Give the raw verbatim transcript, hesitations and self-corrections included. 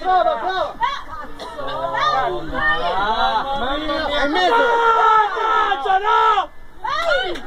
Prova, prova! Mamma mia! È in mezzo! No!